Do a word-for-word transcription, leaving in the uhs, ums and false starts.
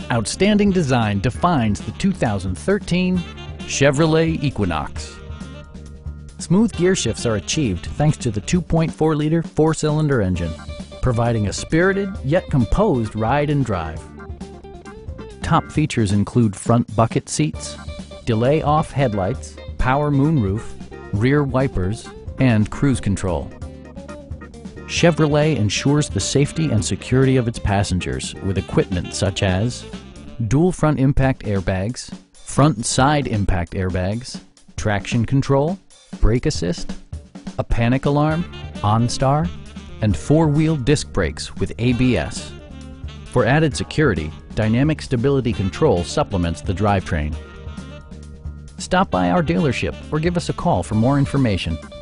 Outstanding design defines the two thousand thirteen Chevrolet Equinox. Smooth gear shifts are achieved thanks to the two point four liter four-cylinder engine, providing a spirited yet composed ride and drive. Top features include front bucket seats, delay-off headlights, power moonroof, rear wipers, and cruise control. Chevrolet ensures the safety and security of its passengers with equipment such as dual front impact airbags, front and side impact airbags, traction control, brake assist, a panic alarm, OnStar, and four-wheel disc brakes with A B S. For added security, Dynamic Stability Control supplements the drivetrain. Stop by our dealership or give us a call for more information.